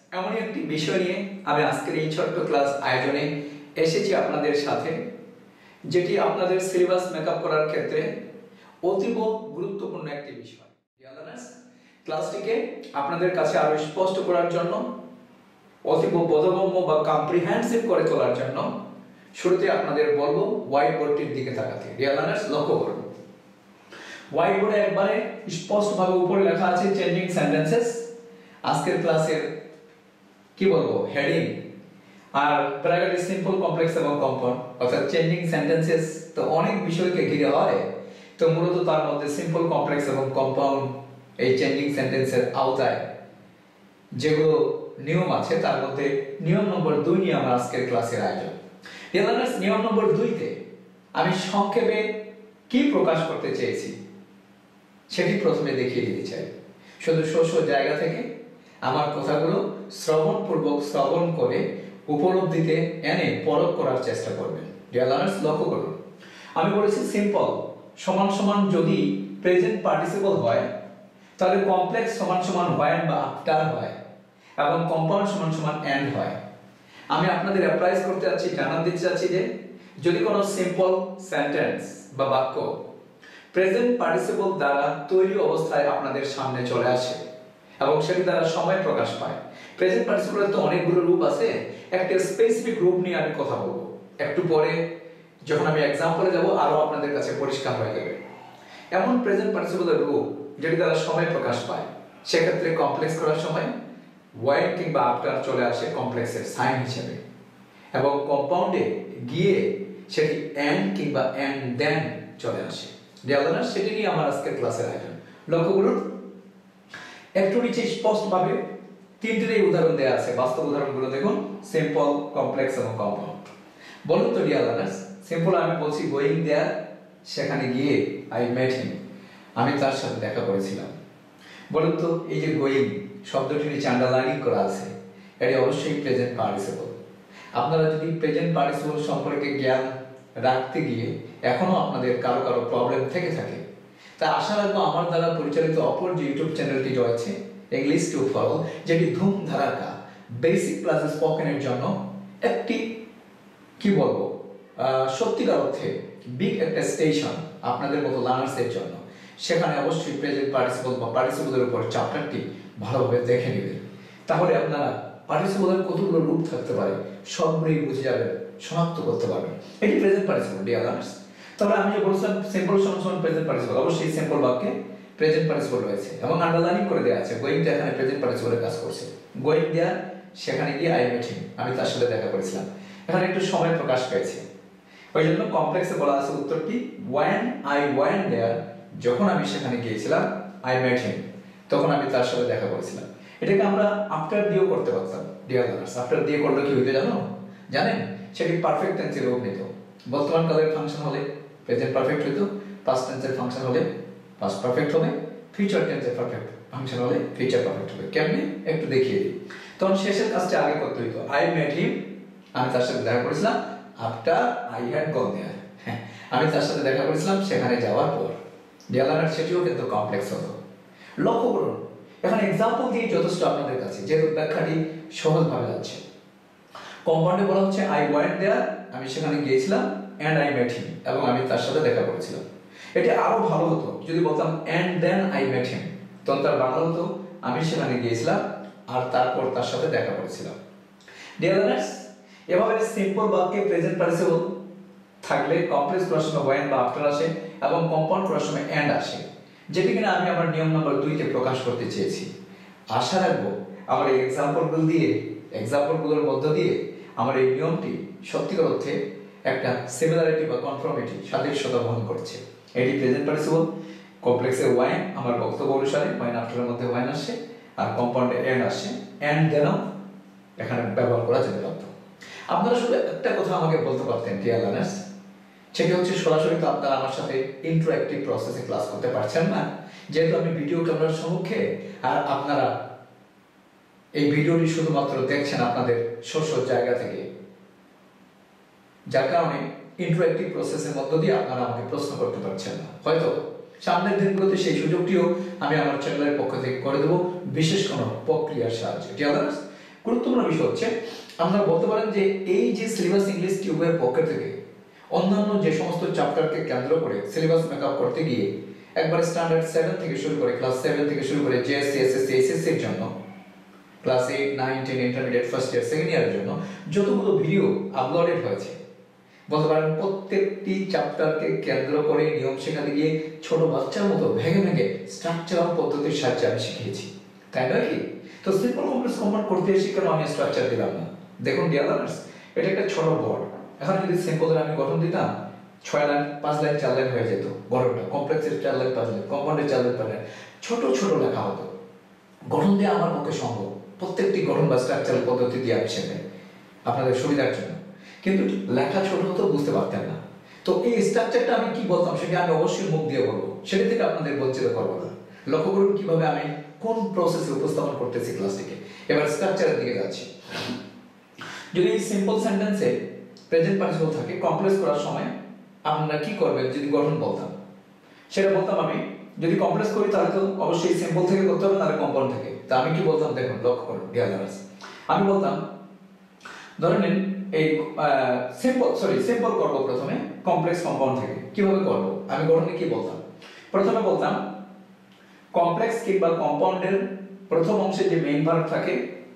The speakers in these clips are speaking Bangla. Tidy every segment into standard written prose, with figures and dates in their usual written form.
এমনই একটি বিষয় নিয়ে আমি আজকের এই ছোট্ট ক্লাস আয়োজনে এসেছি আপনাদের সাথে, যেটি আপনাদের সিলেবাস মেকআপ করার ক্ষেত্রে অতীব গুরুত্বপূর্ণ একটি বিষয়। ক্লাসটিকে আপনাদের কাছে আরো স্পষ্ট করার জন্য, অতীব বোধগম্য বা কম্প্রিহেনসিভ করে তোলার জন্য শুরুতে আপনাদের বলবো হোয়াইট বোর্ডটির দিকে তাকাতে। ডিয়ার লার্নার্স, লক্ষ্য করুন, হোয়াইট বোর্ডে একবারে স্পষ্টভাবে উপরে লেখা আছে চেঞ্জিং সেন্টেন্সেস। আজকের ক্লাসের কি বলবো হেডিং আর প্যারাগ্রাফে সিম্পল, কমপ্লেক্স এবং কম্পাউন্ড, অর্থাৎ চেঞ্জিং সেন্টেন্সেস তো অনেক বিষয়কে ঘিরে হয়, তো মূলত তার মধ্যে সিম্পল, কমপ্লেক্স এবং কম্পাউন্ড এই চেঞ্জিং সেন্টেন্সের আওতায় যেগুলো নিয়ম আছে তার মধ্যে নিয়ম নম্বর 2 নিয়ে আমরা আজকের ক্লাসের আয়োজন। লার্নার্স, নিয়ম নম্বর 2 তে আমি সংক্ষেপে কি প্রকাশ করতে চেয়েছি সেটি প্রথমে দেখিয়ে দিতে চাই। শুধু জায়গা থেকে আমার কথাগুলো শ্রবণ করে উপলব্ধিতে এনে পরখ করার চেষ্টা করবেন। ডিয়ার লার্নার্স, লক্ষ্য করুন, আমি বলেছি সিম্পল সমান সমান যদি প্রেজেন্ট পার্টিসিপল হয়, তাহলে কমপ্লেক্স সমান সমান হোয়েন বা আফটার হয়, এবং কম্পাউন্ড সমান সমান এন্ড হয়। আমি আপনাদের অ্যাপ্লাইজ করতে যাচ্ছি, জানাতে দিতে চাচ্ছি যে যদি কোনো সিম্পল সেন্টেন্স বা বাক্য প্রেজেন্ট পার্টিসিপল দ্বারা তৈরি অবস্থায় আপনাদের সামনে চলে আসে এবং সেটি দ্বারা সময় প্রকাশ পায়। প্রেজেন্ট পার্টিসিপলের তো অনেকগুলো রূপ আছে, একটা স্পেসিফিক রূপ নিয়ে আমি কথা বলবো একটু পরে, যখন আমি এক্সাম্পলে যাব আরো আপনাদের কাছে পরিষ্কার হয়ে যাবে। এমন প্রেজেন্ট পার্টিসিপলের রূপ যেটি দ্বারা সময় প্রকাশ পায়, সেক্ষেত্রে কমপ্লেক্স করার সময় ওয়াইড কিংবা আফটার চলে আসে কমপ্লেক্সের সাইন হিসেবে, এবং কম্পাউন্ডে গিয়ে সেটি এন্ড কিংবা এন্ড দেন চলে আসে। ডিয়ার লার্নার্স, সেটি নিয়ে আমার আজকের ক্লাসের আয়োজন। লক্ষ্য করুন, একটু নিচে স্পষ্টভাবে তিনটির উদাহরণ দেওয়া আছে, বাস্তব উদাহরণগুলো দেখুন, সিম্পল, কমপ্লেক্স এবং কম্পাউন্ড। বলুন তো ডিয়ার লার্নার্স, সিম্পল আমি বলছি গোয়িং দেয়ার, সেখানে গিয়ে আই মেট হিম, আমি তার সাথে দেখা করেছিলাম। বলুন তো এই যে গোয়িং শব্দটির নিচে আন্ডারলাইনিং করা আছে, এটি অবশ্যই প্রেজেন্ট পার্টিসিপল। আপনারা যদি প্রেজেন্ট পার্টিসিপল সম্পর্কে জ্ঞান রাখতে গিয়ে এখনো আপনাদের কারো প্রবলেম থেকে থাকে, তা আশা রাখবো আমার দ্বারা পরিচালিত অপর যে ইউটিউব চ্যানেলটি রয়েছে ইংলিশ টু ফলো, যেটি ধুম ধারাকা বেসিক ক্লাস স্পোকেনের জন্য একটি কি বলবো সত্যিকার অর্থে বিগ একটা স্টেশন আপনাদের মতো লার্নার্সের জন্য। সেখানে অবশ্যই প্রেজেন্ট পার্টিসিপল বা পার্টিসিপলের উপর চ্যাপ্টারটি ভালোভাবে দেখে নেবেন, তাহলে আপনারা পার্টিসিপলের কতগুলো রূপ থাকতে পারে সবগুলোই বুঝে যাবেন, শনাক্ত করতে পারবেন। এটি প্রেজেন্ট পার্টিসিপল ডিয়ার লার্নার্স। তবে আমি যে বলছিলাম সিম্পল সমান প্রেজেন্ট পার্টিসিপল, অবশ্যই সিম্পল বাক্যে প্রেজেন্ট পার্টিসিপল রয়েছে এবং আন্ডারলাইনিং করে দেওয়া আছে। গোয়িংটা এখানে প্রেজেন্ট পার্টিসিপলের কাজ করছে। গোয়িং দেয়ার, সেখানে গিয়ে আই মেট হিম, আমি তার সাথে দেখা করেছিলাম। এখানে একটু সময় প্রকাশ পেয়েছে, ওই জন্য কমপ্লেক্সে বলা আছে উত্তরটি when I went there, যখন আমি সেখানে গিয়েছিলাম, I met him, তখন আমি তার সাথে দেখা করেছিলাম। এটাকে আমরা আফটার দিয়েও করতে পারতাম ডিয়ার লার্নার্স। আফটার দিয়ে করলে কি হইতো জানেন? সেটি পারফেক্ট টেন্সের রূপ নিত। বর্তমান কালের ফাংশন হলে প্রেজেন্ট পারফেক্ট হইতো, পাস্ট টেন্সের ফাংশন হলে পাস্ট পারফেক্ট হবে, ফিউচার টেন্সের পারফেক্ট ফাংশন হলে ফিউচার পারফেক্ট হবে। কেমনে একটু দেখিয়ে দিই। তখন শেষের কাজটা আগে করতে হইতো, I met him, আমি তার সাথে দেখা করেছিলাম, after I had gone there, আমি তার সাথে দেখা করেছিলাম সেখানে যাওয়ার পর। ডিয়ার লার্নার, সেটিও কিন্তু কমপ্লেক্স হতো। লক্ষ্য করুন, এখন एग्जांपल দিয়ে যথেষ্ট আপনাদের কাছে, যেহেতু ব্যাখ্যাটি সহজভাবে যাচ্ছে। কম্পাউন্ডে বলা হচ্ছে আই ওয়েন্ট দেয়ার, আমি সেখানে গিয়েছিলাম, এন্ড আই মেট হিম, এবং আমি তার সাথে দেখা করেছিলাম। এটা আরো ভালো হতো যদি বলতাম এন্ড দেন আই মেট হিম, তখন তার বাংলা হতো আমি সেখানে গিয়েছিলাম আর তারপর তার সাথে দেখা করেছিলাম। ডিয়ার লার্নার্স, এভাবে সিম্পল বাক্যে প্রেজেন্ট পার্টিসিপল থাকলে কমপ্লেক্স করার সময় ওয়েন বা আফটার আসে এবং কম্পাউন্ড করার সময় এন্ড আসে, যেটি কিনা আমি আমার নিয়ম নাম্বার 2 তে প্রকাশ করতে চেয়েছি। আশা রাখবো আমার এই এক্সাম্পলগুলোর মধ্য দিয়ে আমার এই নিয়মটি সত্যিকার অর্থে একটা সিমিলারিটি বা কনফর্মিটি সাদৃশ্যতা বহন করছে। এটি প্রেজেন্ট পার্টিসিপল, কমপ্লেক্সে ওয়েন আমার বক্তব্য অনুসারে ওয়েন আফটারের মধ্যে ওয়েন আসে, আর কম্পাউন্ডে এন্ড আসে, এন্ড দেনও এখানে ব্যবহার করা যেতে পারত। আপনারা শুধু একটা কথা আমাকে বলতে পারতেন ডিয়ার লার্নার্স, সেটি হচ্ছে সরাসরি তো আপনারা আমার সাথে ইন্টারঅ্যাক্টিভ প্রসেসে ক্লাস করতে পারছেন না, যেহেতু আমি ভিডিও ক্যামেরার সম্মুখে, আর আপনারা এই ভিডিওটি শুধুমাত্র দেখছেন আপনাদের জায়গা থেকে, যার কারণে ইন্টারঅ্যাক্টিভ প্রসেসের মধ্য দিয়ে আপনারা আমাকে প্রশ্ন করতে পারছেন না। হয়তো সামনের দিনগুলোতে সেই সুযোগটিও আমি আমার চ্যানেলের পক্ষ থেকে করে দেবো বিশেষ কোনো প্রক্রিয়ার সাহায্যে। ডিয়ার লার্নার্স, গুরুত্বপূর্ণ বিষয় হচ্ছে আপনারা বলতে পারেন যে এই যে সিলেবাস ইংলিশ টিউবের পক্ষ থেকে অন্যান্য যে সমস্ত চ্যাপ্টারকে কেন্দ্র করে সিলেবাস মেকআপ করতে গিয়ে একবার স্ট্যান্ডার্ড 7 থেকে শুরু করে ক্লাস 7 থেকে শুরু করে জেএসসি এসএসসি এইচএসসি এর জন্য class 8 9 10 intermediate first year second ইয়ারের জন্য যতগুলো ভিডিও আপলোডেড হয়েছে বলতে পারেন প্রত্যেকটি চ্যাপ্টারকে কেন্দ্র করে নিয়ম শেখাতে গিয়ে ছোট বাচ্চার মতো ভেঙে ভেঙে স্ট্রাকচার পদ্ধতির সাহায্যে আমি শিখিয়েছি, তাই নয় কি? তো সিম্পল কমপ্লেক্স কম্পাউন্ড করতে এসে কেন আমি স্ট্রাকচার দিলাম না? দেখুন ডিয়ার লার্নার্স, এটা একটা ছোট বোর্ড। এখন যদি সিম্পলের আমি গঠন দিতাম 6 লাইন 5 লাইন 4 লাইন হয়ে যেত গঠনটা, কমপ্লেক্সের 4 লাইন 5 লাইন, কম্পাউন্ডের 4 লাইন 5 লাইন, ছোট ছোট লেখা হতো। গঠন দিয়ে আমার পক্ষে সম্ভব, প্রত্যেকটি গঠন বা স্ট্রাকচারাল পদ্ধতি দিয়ে আমি শেখাই আপনাদের সুবিধার জন্য, কিন্তু লেখা ছোট হতো বুঝতে পারতেন না। তো এই স্ট্রাকচারটা আমি কি বলতাম সেটা আমি অবশ্যই মুখ দিয়ে বলবো, সেটা থেকে আপনাদের বঞ্চিত করবো না। লক্ষ্য করুন কিভাবে আমি কোন প্রসেসে উপস্থাপন করতেছি ক্লাসটিকে। এবার স্ট্রাকচারের দিকে যাচ্ছি। যদি এই সিম্পল সেন্টেন্সে প্রেজেন্ট পার্টিসিপল থাকে কমপ্লেক্স করার সময় আপনারা কি করবেন? যদি গঠন বলতাম সেটা বলতাম আমি, যদি কমপ্লেক্স করি তাহলে তো অবশ্যই সিম্পল থেকে করতে হবে, নাহলে কম্পাউন্ড থেকে। তা আমি কি বলতাম দেখুন, লক্ষ্য করুন ডিয়ার লার্নার্স, আমি বলতাম ধরে নিন এই সিম্পল করব প্রথমে কমপ্লেক্স কম্পাউন্ড থেকে। কিভাবে করব? আমি গঠনে কি বলতাম? প্রথমে বলতাম কমপ্লেক্স কিংবা কম্পাউন্ডের প্রথম অংশে যে মেইন ভার্ব থাকে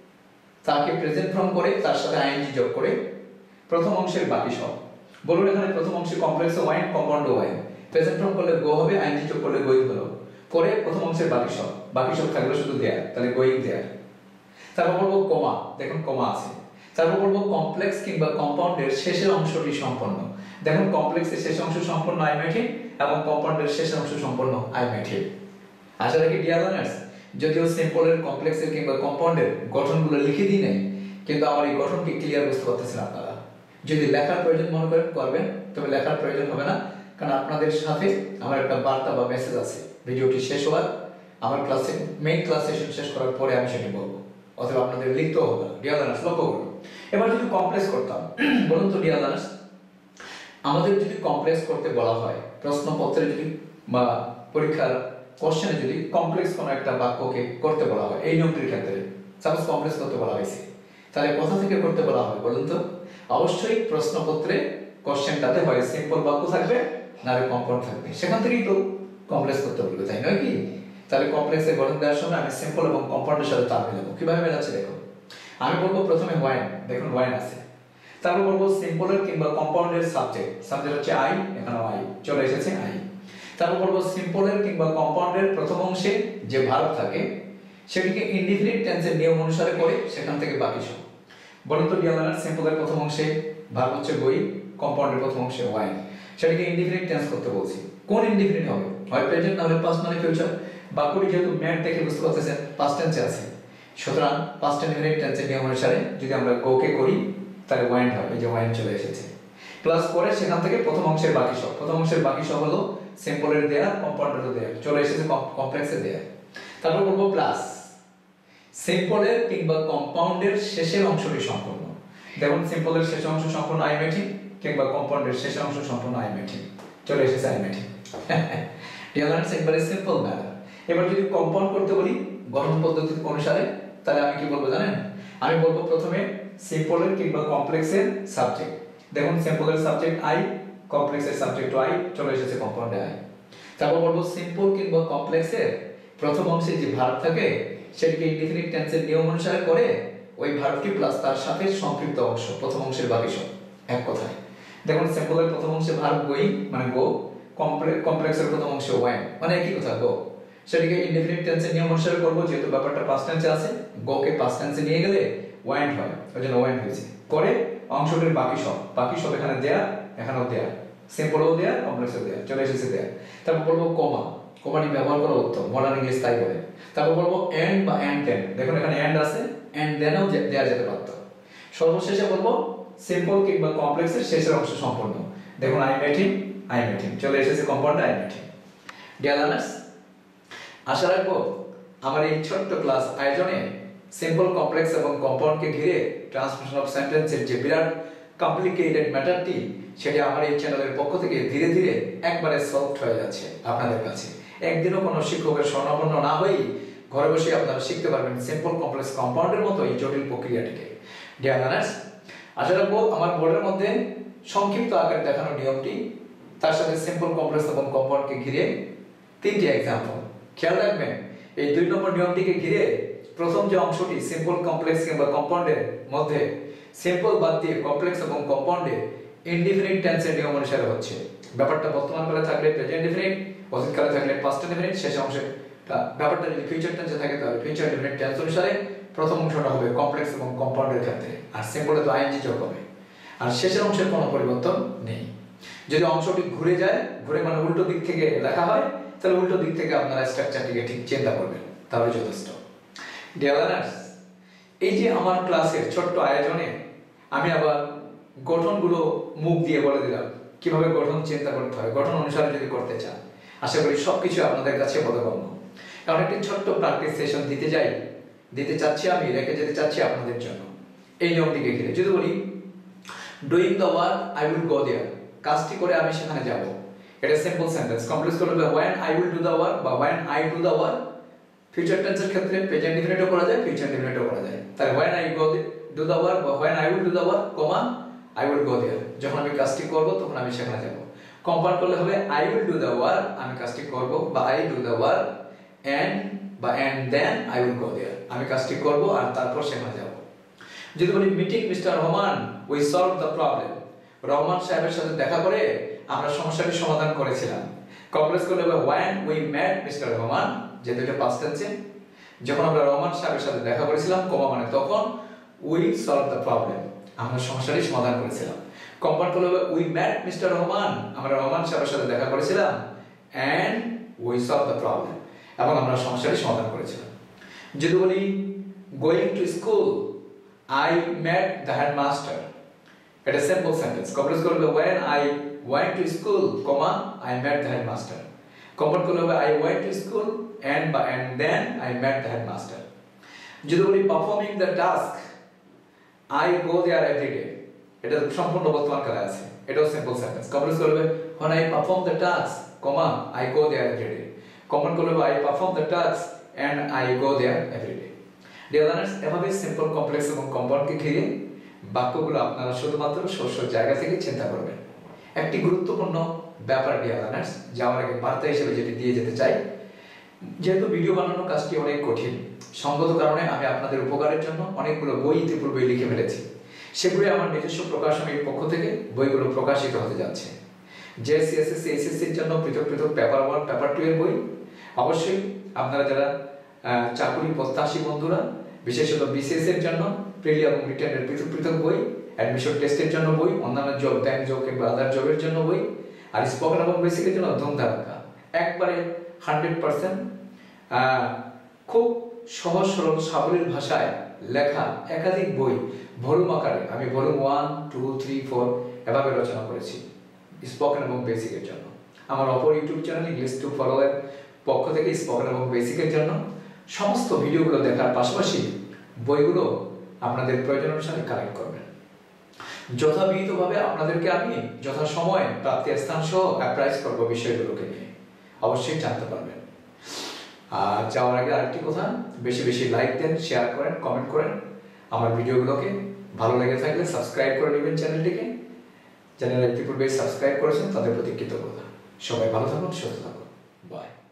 তাকে প্রেজেন্ট ফর্ম করে তার সাথে আইএনজি যোগ করে প্রথম অংশের বাকি সব। বলুন এখানে প্রথম অংশে complex when, compound when, present form করলে গো হবে, আইএনজি যোগ করলে গোইং হলো, করে প্রথম অংশের বাকি সব থাকলো শুধু দেয়ার, তাহলে গোইং দেয়ার। তারপর বলবো কমা, দেখুন কমা আছে। তারপর বলবো কমপ্লেক্স কিংবা কম্পাউন্ডের শেষের অংশটি সম্পন্ন। দেখুন কমপ্লেক্সের শেষ অংশ সম্পন্ন আই মেট হিম এবং কম্পাউন্ডের শেষ অংশ সম্পন্ন আই মেট হিম। আশা রাখি ডিয়ার লার্নার্স, যদিও সিম্পলের, কমপ্লেক্সের কিংবা কম্পাউন্ডের গঠনগুলো লিখে দিই নাই, কিন্তু আমার এই গঠনটি ক্লিয়ার বুঝতে পারতেছেন আপনারা। যদি লেখার প্রয়োজন মনে করেন করবেন, তবে লেখার প্রয়োজন হবে না, কারণ আপনাদের সাথে আমার একটা বার্তা বা মেসেজ আছে। ভিডিওটি শেষ হওয়ার আমার ক্লাসে মেইন ক্লাস সেশন শেষ করার পরে আমি সেটি বলবো, অথবা আপনাদের লিখতেও হবে না। ডিয়ার লার্নার্স লক্ষ্য করুন, এবার যদি কমপ্লেক্স করতাম, বলুন তো ডিয়ার লার্নার্স, আমাদের যদি কমপ্লেক্স করতে বলা হয় প্রশ্নপত্রে যদি বা পরীক্ষার কোশ্চেনে যদি কমপ্লেক্স কোনো একটা বাক্যকে করতে বলা হয়, এই নিয়মটির ক্ষেত্রে সাপোজ কমপ্লেক্স করতে বলা হয়েছে, তাহলে কোথা থেকে করতে বলা হবে বলুন তো? অবশ্যই প্রশ্নপত্রে কোশ্চেনটাতে হয় সিম্পল বাক্য থাকবে না কম্পাউন্ড থাকবে, সেখান থেকেই তো কমপ্লেক্স করতে বলবে, তাই নয় কি? তাহলে কমপ্লেক্সের গঠন দেওয়ার সময় আমি সিম্পল এবং কম্পাউন্ডের সাথে তাল মেলাবো। কিভাবে মেলাচ্ছি দেখুন, আমি বলবো প্রথমে ওয়াইন, দেখুন ওয়াইন আছে। তারপর বলবো সিম্পলের কিংবা কম্পাউন্ডের সাবজেক্ট হচ্ছে আই, এখানে আই চলে এসেছে আই। তারপর বলবো সিম্পলের কিংবা কম্পাউন্ডের প্রথম অংশে যে ভার্ব থাকে সেটিকে ইনডিফিনিট টেন্সের নিয়ম অনুসারে করে সেখান থেকে বাকি সব। বলুন তো ডিয়ার লার্নার, সিম্পলের প্রথম অংশে ভার্ব হচ্ছে গোয়িং, কম্পাউন্ডের প্রথম অংশে ওয়াইন, সেটাকে ইনডিফিনিট টেন্স করতে বলছি। কোন ইনডিফিনিট হবে? হয় প্রেজেন্ট না হলে পাস্ট মানে ফিউচার। বাক্যটি যেহেতু ম্যাট দেখে বুঝতে পারতেছেন পাস্ট টেন্সে আছে, সুতরাং পাস্ট ইনডিফিনিট টেন্সের নিয়ম অনুসারে যদি আমরা গো কে করি তাহলে ওয়াইন হবে, এই যে ওয়াইন চলে এসেছে। প্লাস করে সেখান থেকে প্রথম অংশের বাকি সব, প্রথম অংশের বাকি সব হলো সিম্পলের দেয়া, কম্পাউন্ডের দেয়া, চলে এসেছে কমপ্লেক্সের দেয়া। তারপর বলবো প্লাস সিম্পলের কিংবা কম্পাউন্ডের শেষের অংশটি সম্পূর্ণ। দেখুন সিম্পলের শেষ অংশ সম্পূর্ণ আই মেট হিম কিংবা কম্পাউন্ডের শেষ অংশ সম্পূর্ণ আই মেট হিম, চলে এসেছে I met him. Dear learners, একবারে সিম্পল ম্যাটার। এবার যদি কম্পাউন্ড করতে বলি গঠন পদ্ধতি অনুসারে, তাহলে আমি কি বলবো জানেন? আমি বলবো প্রথমে সিম্পলের কিংবা কমপ্লেক্সের সাবজেক্ট। দেখুন সিম্পলের সাবজেক্ট আই, কমপ্লেক্সের সাবজেক্ট আই, চলে এসেছে কম্পাউন্ডে আই। তারপর বলবো সিম্পল কিংবা কমপ্লেক্সের প্রথম অংশে যে ভার্ব থাকে সেটাকে ইনডিফিনিট টেন্সের নিয়ম অনুসারে করে ওই ভার্বটি প্লাস তার সাথে সম্পৃক্ত অংশ, প্রথম অংশের বাকি সব। এক কথায় দেখুন সিম্পলের প্রথম অংশে ভার্ব গোয়িং মানে গো, কমপ্লেক্সের প্রথম অংশে ওয়াইন মানে একই কথা গো, সেটাকে ইনডিফিনিট টেন্সের নিয়ম অনুসারে করব। যেহেতু ব্যাপারটা পাস্ট টেন্সে আছে, গো কে পাস্ট টেন্সে নিয়ে গেলে ওয়াইন হয়, ওইজন্য ওয়াইন হয়েছে। করে অংশটির বাকি সব এখানে দেয়া, এখানেও দেয়া, সিম্পলও দেয়া, কমপ্লেক্সও দেয়া, চলে এসেছে দেয়া। তারপর বলবো কমা, কমাটি ব্যবহার করা উত্তম, মডার্ন ইংলিশ তাই বলে। তারপর বলবো এন্ড বা এন্ড দেন, দেখুন এখানে এন্ড আছে, এন্ড দেনও দেয়া যেতে পারত। সর্বশেষে বলবো সিম্পল কিংবা কমপ্লেক্সের শেষের অংশ সম্পূর্ণ। দেখুন আই মেট হিম, চলে এসেছে কম্পাউন্ডে I met him. Dear learners, আশা রাখবো আমার এই ছোট্ট ক্লাস আয়োজনে সিম্পল, কমপ্লেক্স এবং কম্পাউন্ডকে ঘিরে ট্রান্সফরমেশন অফ সেন্টেন্সের যে বিরাট কমপ্লিকেটেড ম্যাটারটি, সেটি আমার এই চ্যানেলের পক্ষ থেকে ধীরে ধীরে একবারে সলভড হয়ে যাচ্ছে আপনাদের কাছে। একদিনও কোনো শিক্ষকের স্বর্ণাপন্ন না হয়েই ঘরে বসে আপনারা শিখতে পারবেন সিম্পল কমপ্লেক্স কম্পাউন্ডের মতো এই জটিল প্রক্রিয়াটিকে। ডিয়ার লার্নার্স, আশা রাখবো আমার বোর্ডের মধ্যে সংক্ষিপ্ত আকারে দেখানো নিয়মটি, তার সাথে সিম্পল কমপ্লেক্স এবং কম্পাউন্ডকে ঘিরে 3টি এক্সাম্পল। খেয়াল রাখবেন এই 2 নম্বর নিয়মটিকে ঘিরে প্রথম যে অংশটি সিম্পল কমপ্লেক্স কিংবা কম্পাউন্ডের মধ্যে সিম্পল বাদ দিয়ে কমপ্লেক্স এবং কম্পাউন্ডে ইনডিফিনিট টেন্সের নিয়ম অনুসারে হচ্ছে। ব্যাপারটা বর্তমান কালে থাকলে প্রেজেন্ট ডিফিনিট, অতীত কালে থাকলে পাস্ট ডিফিনিট, শেষ অংশে ব্যাপারটা যদি ফিউচার টেন্সে থাকে তাহলে ফিউচার ডিফিনিট টেন্স অনুসারে প্রথম অংশটা হবে কমপ্লেক্স এবং কম্পাউন্ডের ক্ষেত্রে, আর সিম্পলে তো আইএনজি যোগ হবে, আর শেষের অংশের কোনো পরিবর্তন নেই। যদি অংশটি ঘুরে যায়, ঘুরে মানে উল্টো দিক থেকে লেখা হয়, তাহলে উল্টো দিক থেকে আপনারা স্ট্রাকচারটিকে ঠিক চিন্তা করবেন, তাহলে যথেষ্ট। ডিয়ার লার্নার্স, এই যে আমার ক্লাসের ছোট্ট আয়োজনে আমি আবার গঠনগুলো মুখ দিয়ে বলে দিলাম কিভাবে গঠন চিন্তা করতে হয়, গঠন অনুসারে যদি করতে চান। আশা করি সবকিছু আপনাদের কাছে বোধগম্য। কারণ একটি ছোট্ট প্র্যাকটিস সেশন দিতে চাচ্ছি, আমি রেখে যেতে চাচ্ছি আপনাদের জন্য এই নিয়মটিকে ঘিরে। যদি বলি doing the work I will go there, কাজটি করে আমি সেখানে যাব, এটা সিম্পল সেন্টেন্স। কমপ্লেক্স করলে when I will do the work বা when I do the work, future টেন্সের ক্ষেত্রে প্রেজেন্ট ডিফিনিটও করা যায়, ফিউচার ডিফিনিটও করা যায়। তাহলে when I do the work বা when I will do the work, I will go there, যখন আমি কাজটি করব তখন আমি সেখানে যাব। কম্পাউন্ড করলে হবে I will do the work, আমি কাজটি করব, বা I do the work and then I will go there, আমি কাজটি করব আর তারপর সেখানে যাব। যদি বলি meeting mister Rahman we solved the problem, Rahman সাহেবের সাথে দেখা করে আমরা সমস্যাটি সমাধান করেছিলাম। কমপ্লেক্স করলে হবে when we met Mr. Rahman, যেহেতু এটা পাস্ট টেন্সে, যখন আমরা রহমান সাহেবের সাথে দেখা করেছিলাম, মানে তখন we solved the problem, আমরা সমস্যাটি সমাধান করেছিলাম। কম্পাউন্ড করলে হবে we met Mr. রহমান, আমরা রহমান সাহেবের সাথে দেখা করেছিলাম and we solved the problem, এবং আমরা সমস্যাটি সমাধান করেছিলাম। যদি বলি going to school I met the headmaster, এটা সিম্পল সেন্টেন্স। কমপ্লেক্স করলে হবে when I went to school, I met the headmaster, compound করলে হবে I went to school and then I met the headmaster। যদি বলি performing the task I go there every day, এটা সম্পূর্ণ বর্তমান কালে আছে, এটাও সিম্পল সেন্টেন্স। কমপ্লেক্স করলে when I perform the task, I go there every day, compound করলে I perform the task and I go there every day। Dear learners, এভাবে সিম্পল কমপ্লেক্স এবং কম্পাউন্ডকে ঘিরে বাক্যগুলো আপনারা শুধুমাত্র স্ব জায়গা থেকে চিন্তা করবেন। একটি গুরুত্বপূর্ণ ব্যাপার ডিয়ার লার্নার্স, যাওয়ার আগে বার্তা হিসেবে যেটি দিয়ে যেতে চাই, যেহেতু ভিডিও বানানোর কাজটি অনেক কঠিন, সঙ্গত কারণে আমি আপনাদের উপকারের জন্য অনেকগুলো বই ইতিপূর্বে লিখে ফেলেছি। সেগুলো আমার নিজস্ব প্রকাশনীর পক্ষ থেকে বইগুলো প্রকাশিত হতে যাচ্ছে। জেএসসি, এসএসসি, এইচএসসির জন্য পৃথক পৃথক পেপার 1, পেপার 2 এর বই। অবশ্যই আপনারা যারা চাকরি প্রত্যাশী বন্ধুরা, বিশেষত বিসিএস এর জন্য প্রিলি এবং রিটেনের পৃথক পৃথক বই, অ্যাডমিশন টেস্টের জন্য বই, অন্যান্য জব, ব্যাংক জব কিংবা আদার জবের জন্য বই, আর স্পোকেন এবং বেসিকের জন্য ধুমধারাক্কা একবারে 100% খুব সহজ সরল সাবলীল ভাষায় লেখা একাধিক বই ভলিউম আকারে আমি ভলিউম 1, 2, 3, 4 এভাবে রচনা করেছি স্পোকেন এবং বেসিকের জন্য। আমার অপর YouTube channel English to follow এর পক্ষ থেকে স্পোকেন এবং বেসিকের জন্য সমস্ত ভিডিওগুলো দেখার পাশাপাশি বইগুলো আপনাদের প্রয়োজন অনুসারে কালেক্ট করবেন। যথাবিহিতভাবে আপনাদেরকে আমি যথাসময়ে প্রাপ্তির স্থান সহ অ্যাপ্রাইজ করব বিষয়গুলোকে নিয়ে, অবশ্যই জানতে পারবেন। আর যাওয়ার আগে আরেকটি কথা, বেশি বেশি লাইক দেন, শেয়ার করেন, কমেন্ট করেন আমার ভিডিওগুলোকে। ভালো লেগে থাকলে সাবস্ক্রাইব করে নেবেন চ্যানেলটিকে। যারা ইতিপূর্বে সাবস্ক্রাইব করেছেন তাদের প্রতি কৃতজ্ঞতা। সবাই ভালো থাকুন, সুস্থ থাকুন, বাই।